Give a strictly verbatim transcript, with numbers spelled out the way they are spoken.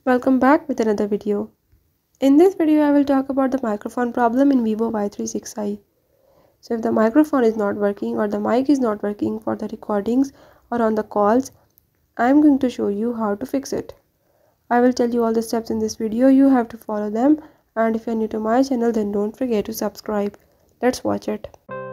Welcome back with another video. In this video I will talk about the microphone problem in Vivo Y thirty-six i. So if the microphone is not working or the mic is not working for the recordings or on the calls, I am going to show you how to fix it. I will tell you all the steps in this video. You have to follow them, and if you are new to my channel then don't forget to subscribe. Let's watch it.